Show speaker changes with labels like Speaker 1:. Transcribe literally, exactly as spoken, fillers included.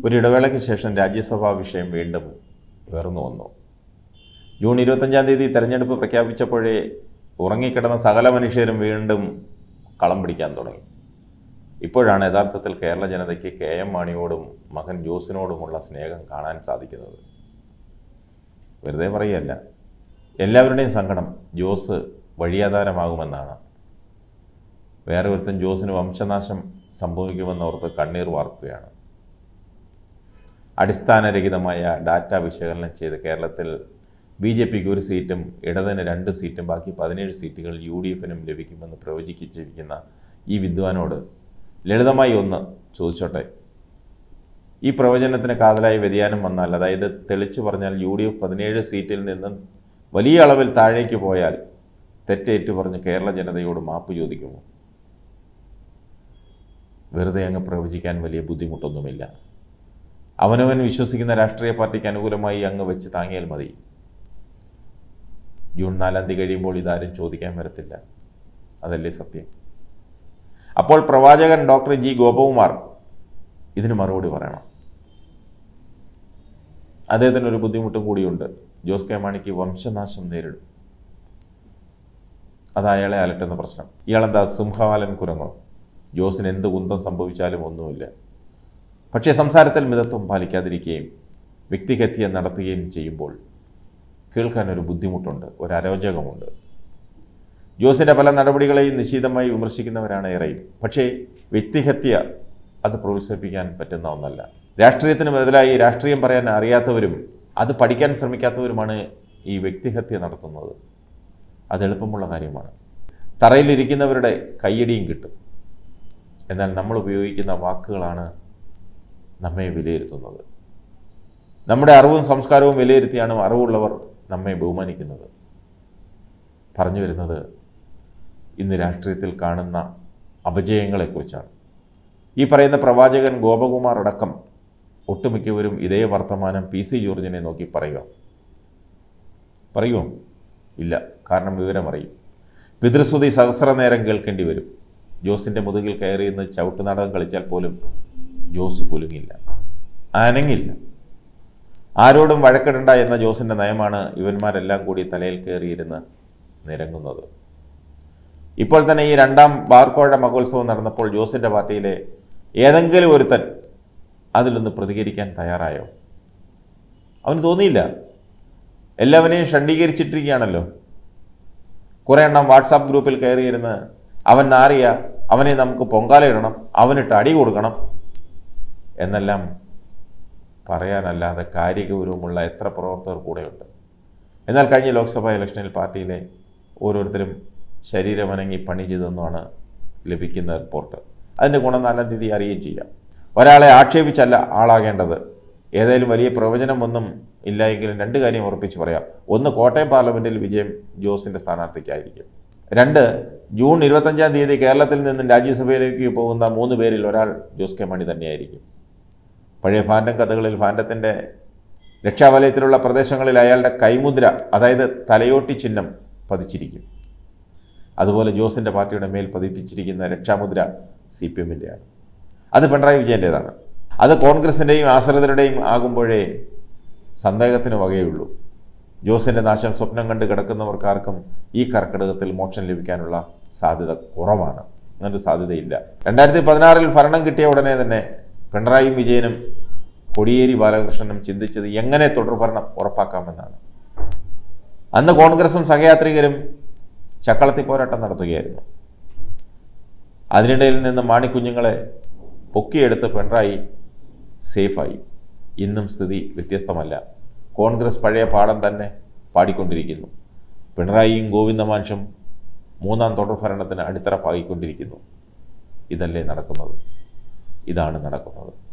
Speaker 1: ഒരിടവേളയ്ക്ക് ശേഷം രാജ്യസഭാ വിഷയം വീണ്ടും ഉയർന്നു വന്നു. ജൂൺ ഇരുപത്തഞ്ചാം തീയതി തെരഞ്ഞെടുപ്പ് പ്രഖ്യാപിച്ചപ്പോഴേ ഉറങ്ങിക്കിടന്ന സകല മനുഷ്യരും വീണ്ടും കളം പിടിക്കാൻ തുടങ്ങി. ഇപ്പോഴാണ് യഥാർത്ഥത്തിൽ കേരള ജനതയ്ക്ക് കെ എം മാണിയോടും മകൻ ജോസിനോടുമുള്ള സ്നേഹം കാണാൻ സാധിക്കുന്നത്. വെറുതെ പറയുകയല്ല, എല്ലാവരുടെയും സങ്കടം ജോസ് വഴിയാധാരമാകുമെന്നാണ്. വേറെ ഒരുത്തൻ ജോസിന് വംശനാശം സംഭവിക്കുമെന്നോർത്ത് കണ്ണീർ വാർക്കുകയാണ്. അടിസ്ഥാനരഹിതമായ ഡാറ്റ വിശകലനം ചെയ്ത് കേരളത്തിൽ ബി ജെ പിക്ക് ഒരു സീറ്റും ഇടതിന് രണ്ട് സീറ്റും ബാക്കി പതിനേഴ് സീറ്റുകൾ യു ഡി എഫിനും ലഭിക്കുമെന്ന് പ്രവചിച്ചിരിക്കുന്ന ഈ വിദ്വാനോട് ലളിതമായി ഒന്ന് ചോദിച്ചോട്ടെ. ഈ പ്രവചനത്തിന് കാതലായ വ്യതിയാനം വന്നാൽ, അതായത് തെളിച്ചു പറഞ്ഞാൽ യു ഡി എഫ് പതിനേഴ് സീറ്റിൽ നിന്നും വലിയ അളവിൽ താഴേക്ക് പോയാൽ തെറ്റേറ്റു പറഞ്ഞ് കേരള ജനതയോട് മാപ്പ് ചോദിക്കുമോ? വെറുതെ അങ്ങ് പ്രവചിക്കാൻ വലിയ ബുദ്ധിമുട്ടൊന്നുമില്ല. അവനവൻ വിശ്വസിക്കുന്ന രാഷ്ട്രീയ പാർട്ടിക്ക് അനുകൂലമായി അങ്ങ് വെച്ച് താങ്ങിയാൽ മതി. ജൂൺ നാലാം തീയതി കഴിയുമ്പോൾ ഇതാരും ചോദിക്കാൻ വരത്തില്ല. അതല്ലേ സത്യം? അപ്പോൾ പ്രവാചകൻ ഡോക്ടർ ജി ഗോപകുമാർ ഇതിന് മറുപടി പറയണം. അദ്ദേഹത്തിനൊരു ബുദ്ധിമുട്ടും കൂടിയുണ്ട്. ജോസ് കെ മാണിക്ക് വംശനാശം നേരിടും. അത് അയാളെ അലട്ടുന്ന പ്രശ്നം. ഇയാളെന്താ സിംഹവാലൻ കുരങ്ങോ? ജോസിന് എന്ത് കുന്തം സംഭവിച്ചാലും ഒന്നുമില്ല. പക്ഷേ സംസാരത്തിൽ മിതത്വം പാലിക്കാതിരിക്കുകയും വ്യക്തിഹത്യ നടത്തുകയും ചെയ്യുമ്പോൾ കേൾക്കാനൊരു ബുദ്ധിമുട്ടുണ്ട്, ഒരു അരോചകമുണ്ട്. ജോസിൻ്റെ പല നടപടികളെയും നിശിതമായി വിമർശിക്കുന്നവരാണ് ഏറെയും. പക്ഷേ വ്യക്തിഹത്യ അത് പ്രോത്സാഹിപ്പിക്കാൻ പറ്റുന്ന ഒന്നല്ല. രാഷ്ട്രീയത്തിന് ബദലായി രാഷ്ട്രീയം പറയാൻ അറിയാത്തവരും അത് പഠിക്കാൻ ശ്രമിക്കാത്തവരുമാണ് ഈ വ്യക്തിഹത്യ നടത്തുന്നത്. അത് എളുപ്പമുള്ള കാര്യമാണ്. തറയിലിരിക്കുന്നവരുടെ കയ്യടിയും കിട്ടും. എന്നാൽ നമ്മൾ ഉപയോഗിക്കുന്ന വാക്കുകളാണ് നമ്മെ വിലയിരുത്തുന്നത്. നമ്മുടെ അറിവും സംസ്കാരവും വിലയിരുത്തിയാണ് അറിവുള്ളവർ നമ്മെ ബഹുമാനിക്കുന്നത്. പറഞ്ഞു വരുന്നത് ഇന്ന് രാഷ്ട്രീയത്തിൽ കാണുന്ന അപജയങ്ങളെക്കുറിച്ചാണ്. ഈ പറയുന്ന പ്രവാചകൻ ഗോപകുമാർ അടക്കം ഒട്ടുമിക്കവരും ഇതേ വർത്തമാനം പി സി ജോർജിനെ നോക്കി പറയുക പറയുമോ? ഇല്ല. കാരണം വിവരമറിയും. പിതൃസ്തുതി സഹസ്രനേരം കേൾക്കേണ്ടി വരും. ജോസിൻ്റെ മുതുകിൽ കയറി ഇന്ന് ചവിട്ടുനാടകം കളിച്ചാൽ പോലും ജോസ് കുലുങ്ങില്ല, അനങ്ങില്ല. ആരോടും വഴക്കിടണ്ട എന്ന ജോസിൻ്റെ നയമാണ് ഇവന്മാരെല്ലാം കൂടി തലയിൽ കയറിയിരുന്ന് നിരങ്ങുന്നത്. ഇപ്പോൾ തന്നെ ഈ രണ്ടാം ബാർക്കോഴ മഹോത്സവം നടന്നപ്പോൾ ജോസിൻ്റെ പാർട്ടിയിലെ ഏതെങ്കിലും ഒരുത്തൻ അതിലൊന്ന് പ്രതികരിക്കാൻ തയ്യാറായോ? അവന് തോന്നിയില്ല. എല്ലാവരെയും ഷണ്ഡീകരിച്ചിട്ടിരിക്കുകയാണല്ലോ. കുറേ എണ്ണം വാട്സാപ്പ് ഗ്രൂപ്പിൽ കയറിയിരുന്ന് അവൻ നാറിയ, അവനെ നമുക്ക് പൊങ്കാലയിടണം, അവനിട്ട് അടി കൊടുക്കണം എന്നെല്ലാം പറയാനല്ലാതെ കാര്യഗൗരവമുള്ള എത്ര പ്രവർത്തകർ കൂടെയുണ്ട്. എന്നാൽ കഴിഞ്ഞ ലോക്സഭാ ഇലക്ഷനിൽ പാർട്ടിയിലെ ഓരോരുത്തരും ശരീരമനങ്ങി പണി ചെയ്തെന്നാണ് ലഭിക്കുന്ന റിപ്പോർട്ട്. അതിൻ്റെ ഗുണം നാലാം തീയതി അറിയുകയും ചെയ്യാം. ഒരാളെ ആക്ഷേപിച്ചല്ല ആളാകേണ്ടത്. ഏതായാലും വലിയ പ്രവചനമൊന്നും ഇല്ല എങ്കിലും രണ്ട് കാര്യം ഉറപ്പിച്ച് പറയാം. ഒന്ന്, കോട്ടയം പാർലമെൻറ്റിൽ വിജയം ജോസിൻ്റെ സ്ഥാനാർത്ഥിക്കായിരിക്കും. രണ്ട്, ജൂൺ ഇരുപത്തഞ്ചാം തീയതി കേരളത്തിൽ നിന്നും രാജ്യസഭയിലേക്ക് പോകുന്ന മൂന്ന് പേരിൽ ഒരാൾ ജോസ് കെ മാണി തന്നെയായിരിക്കും. പഴയ ഫാൻഡം കഥകളിൽ ഫാൻഡത്തിൻ്റെ രക്ഷാവലയത്തിലുള്ള പ്രദേശങ്ങളിൽ അയാളുടെ കൈമുദ്ര, അതായത് തലയോട്ടി ചിഹ്നം പതിച്ചിരിക്കും. അതുപോലെ ജോസിൻ്റെ പാർട്ടിയുടെ മേൽ പതിപ്പിച്ചിരിക്കുന്ന രക്ഷാമുദ്ര സി പി എമ്മിൻ്റെയാണ്. അത് പിണറായി വിജയൻ്റേതാണ്. അത് കോൺഗ്രസിൻ്റെയും ആശ്രിതരുടെയും ആകുമ്പോഴേ സന്ദേഹത്തിന് വകയുള്ളൂ. ജോസിൻ്റെ നാശം സ്വപ്നം കണ്ട് കിടക്കുന്നവർക്കാർക്കും ഈ കർക്കിടകത്തിൽ മോക്ഷം ലഭിക്കാനുള്ള സാധ്യത കുറവാണ്. അങ്ങനൊരു സാധ്യതയില്ല. രണ്ടായിരത്തി പതിനാറിൽ ഭരണം കിട്ടിയ ഉടനെ തന്നെ പിണറായിയും വിജയനും കോടിയേരി ബാലകൃഷ്ണനും ചിന്തിച്ചത് എങ്ങനെ തുടർഭരണം ഉറപ്പാക്കാമെന്നാണ്. അന്ന് കോൺഗ്രസും സഹയാത്രികരും ചക്കളത്തി പോരാട്ടം നടത്തുകയായിരുന്നു. അതിനിടയിൽ നിന്ന് മാണിക്കുഞ്ഞുങ്ങളെ പൊക്കിയെടുത്ത് പിണറായി സേഫായി. ഇന്നും സ്ഥിതി വ്യത്യസ്തമല്ല. കോൺഗ്രസ് പഴയ പാഠം തന്നെ പാടിക്കൊണ്ടിരിക്കുന്നു. പിണറായിയും ഗോവിന്ദമാൻഷും മൂന്നാം തുടർഭരണത്തിന് അടിത്തറ പാകിക്കൊണ്ടിരിക്കുന്നു. ഇതല്ലേ നടക്കുന്നത്? ഇതാണ് നടക്കുന്നത്.